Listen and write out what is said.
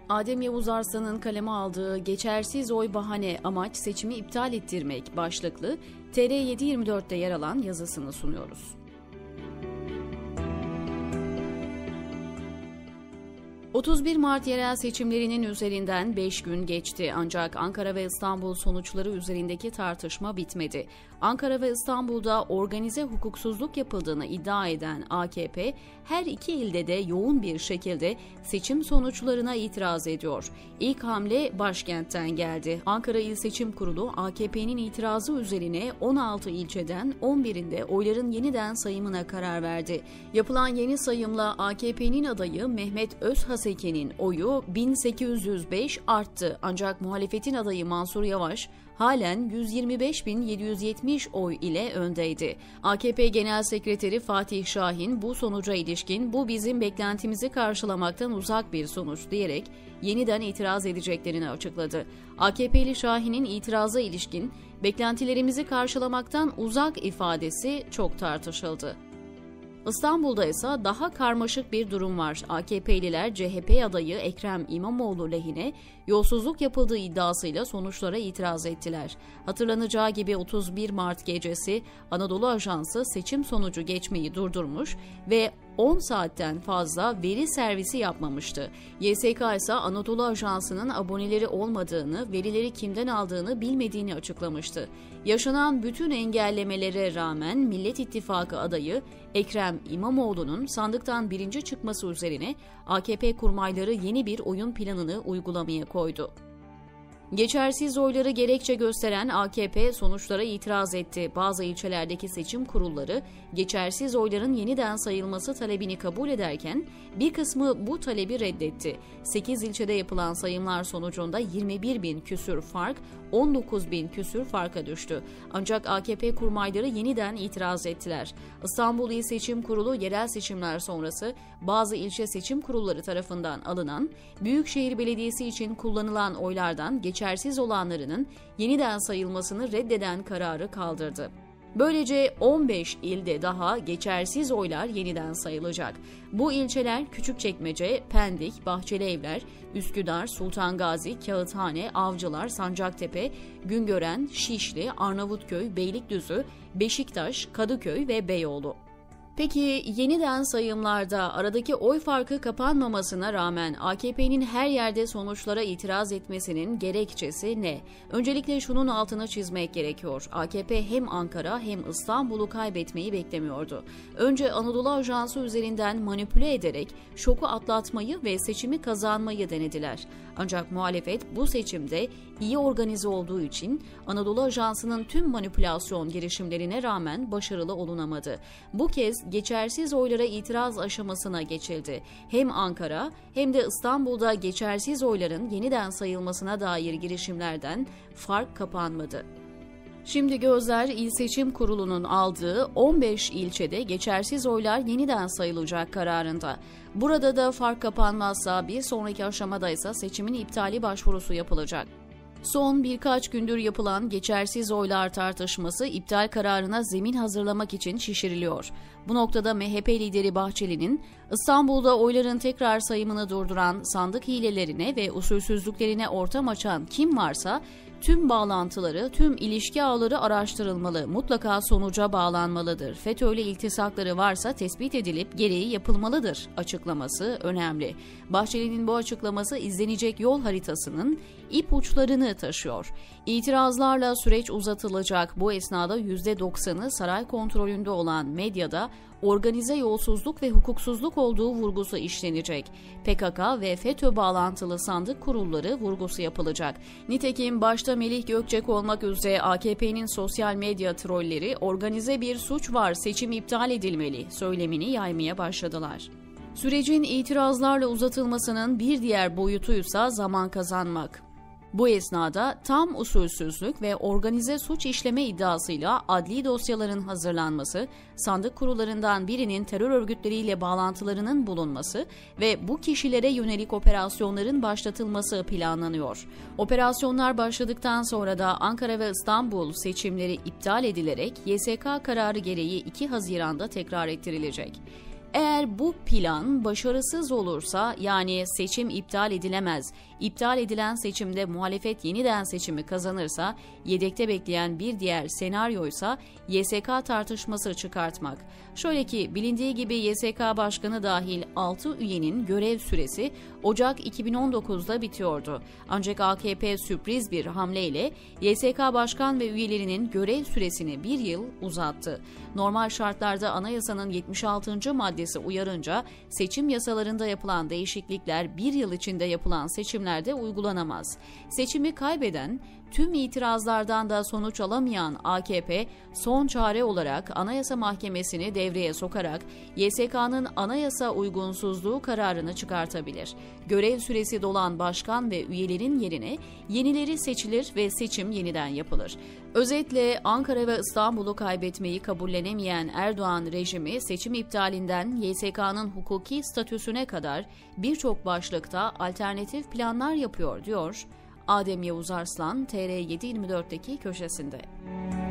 Adem Yavuz Arslan'ın kaleme aldığı "Geçersiz oy bahane, amaç seçimi iptal ettirmek" başlıklı TR724'te yer alan yazısını sunuyoruz. 31 Mart yerel seçimlerinin üzerinden 5 gün geçti ancak Ankara ve İstanbul sonuçları üzerindeki tartışma bitmedi. Ankara ve İstanbul'da organize hukuksuzluk yapıldığını iddia eden AKP, her iki ilde de yoğun bir şekilde seçim sonuçlarına itiraz ediyor. İlk hamle başkentten geldi. Ankara İl Seçim Kurulu, AKP'nin itirazı üzerine 16 ilçeden 11'inde oyların yeniden sayımına karar verdi. Yapılan yeni sayımla AKP'nin adayı Mehmet Özhaseki'nin oyu 1805 arttı. Ancak muhalefetin adayı Mansur Yavaş halen 125.770 oy ile öndeydi. AKP Genel Sekreteri Fatih Şahin bu sonuca ilişkin "Bu bizim beklentimizi karşılamaktan uzak bir sonuç" diyerek yeniden itiraz edeceklerini açıkladı. AKP'li Şahin'in itiraza ilişkin "beklentilerimizi karşılamaktan uzak" ifadesi çok tartışıldı. İstanbul'da ise daha karmaşık bir durum var. AKP'liler CHP adayı Ekrem İmamoğlu lehine yolsuzluk yapıldığı iddiasıyla sonuçlara itiraz ettiler. Hatırlanacağı gibi 31 Mart gecesi Anadolu Ajansı seçim sonucu geçmeyi durdurmuş ve 10 saatten fazla veri servisi yapmamıştı. YSK ise Anadolu Ajansı'nın aboneleri olmadığını, verileri kimden aldığını bilmediğini açıklamıştı. Yaşanan bütün engellemelere rağmen Millet İttifakı adayı Ekrem İmamoğlu'nun sandıktan birinci çıkması üzerine AKP kurmayları yeni bir oyun planını uygulamaya koydu. Geçersiz oyları gerekçe gösteren AKP sonuçlara itiraz etti. Bazı ilçelerdeki seçim kurulları geçersiz oyların yeniden sayılması talebini kabul ederken bir kısmı bu talebi reddetti. 8 ilçede yapılan sayımlar sonucunda 21.000 küsür fark 19.000 küsür farka düştü. Ancak AKP kurmayları yeniden itiraz ettiler. İstanbul İl Seçim Kurulu yerel seçimler sonrası bazı ilçe seçim kurulları tarafından alınan, Büyükşehir Belediyesi için kullanılan oylardan geçersiz olanlarının yeniden sayılmasını reddeden kararı kaldırdı. Böylece 15 ilde daha geçersiz oylar yeniden sayılacak. Bu ilçeler Küçükçekmece, Pendik, Bahçelievler, Üsküdar, Sultan Gazi, Kağıthane, Avcılar, Sancaktepe, Güngören, Şişli, Arnavutköy, Beylikdüzü, Beşiktaş, Kadıköy ve Beyoğlu. Peki yeniden sayımlarda aradaki oy farkı kapanmamasına rağmen AKP'nin her yerde sonuçlara itiraz etmesinin gerekçesi ne? Öncelikle şunun altını çizmek gerekiyor. AKP hem Ankara hem İstanbul'u kaybetmeyi beklemiyordu. Önce Anadolu Ajansı üzerinden manipüle ederek şoku atlatmayı ve seçimi kazanmayı denediler. Ancak muhalefet bu seçimde iyi organize olduğu için Anadolu Ajansı'nın tüm manipülasyon girişimlerine rağmen başarılı olunamadı. Bu kez geçersiz oylara itiraz aşamasına geçildi. Hem Ankara hem de İstanbul'da geçersiz oyların yeniden sayılmasına dair girişimlerden fark kapanmadı. Şimdi gözler İl Seçim Kurulu'nun aldığı 15 ilçede geçersiz oylar yeniden sayılacak kararında. Burada da fark kapanmazsa bir sonraki aşamada ise seçimin iptali başvurusu yapılacak. Son birkaç gündür yapılan geçersiz oylar tartışması iptal kararına zemin hazırlamak için şişiriliyor. Bu noktada MHP lideri Bahçeli'nin İstanbul'da oyların tekrar sayımını durduran sandık hilelerine ve usulsüzlüklerine ortam açan kim varsa tüm bağlantıları, tüm ilişki ağları araştırılmalı, mutlaka sonuca bağlanmalıdır. FETÖ'yle iltisakları varsa tespit edilip gereği yapılmalıdır açıklaması önemli. Bahçeli'nin bu açıklaması izlenecek yol haritasının ipuçlarını taşıyor. İtirazlarla süreç uzatılacak. Bu esnada %90'ı saray kontrolünde olan medyada organize yolsuzluk ve hukuksuzluk olduğu vurgusu işlenecek. PKK ve FETÖ bağlantılı sandık kurulları vurgusu yapılacak. Nitekim başta Melih Gökçek olmak üzere AKP'nin sosyal medya trolleri organize bir suç var, seçim iptal edilmeli söylemini yaymaya başladılar. Sürecin itirazlarla uzatılmasının bir diğer boyutuysa zaman kazanmak. Bu esnada tam usulsüzlük ve organize suç işleme iddiasıyla adli dosyaların hazırlanması, sandık kurullarından birinin terör örgütleriyle bağlantılarının bulunması ve bu kişilere yönelik operasyonların başlatılması planlanıyor. Operasyonlar başladıktan sonra da Ankara ve İstanbul seçimleri iptal edilerek YSK kararı gereği 2 Haziran'da tekrar ettirilecek. Eğer bu plan başarısız olursa, yani seçim iptal edilemez, iptal edilen seçimde muhalefet yeniden seçimi kazanırsa, yedekte bekleyen bir diğer senaryoysa YSK tartışması çıkartmak. Şöyle ki, bilindiği gibi YSK Başkanı dahil 6 üyenin görev süresi Ocak 2019'da bitiyordu. Ancak AKP sürpriz bir hamleyle YSK Başkan ve üyelerinin görev süresini bir yıl uzattı. Normal şartlarda anayasanın 76. maddesi uyarınca seçim yasalarında yapılan değişiklikler bir yıl içinde yapılan seçimlerde uygulanamaz. Seçimi kaybeden, tüm itirazlardan da sonuç alamayan AKP son çare olarak Anayasa Mahkemesi'ni devreye sokarak YSK'nın anayasa uygunsuzluğu kararını çıkartabilir. Görev süresi dolan başkan ve üyelerin yerine yenileri seçilir ve seçim yeniden yapılır. Özetle Ankara ve İstanbul'u kaybetmeyi kabullenemeyen Erdoğan rejimi seçim iptalinden YSK'nın hukuki statüsüne kadar birçok başlıkta alternatif planlar yapıyor, diyor Adem Yavuz Arslan TR724'deki köşesinde.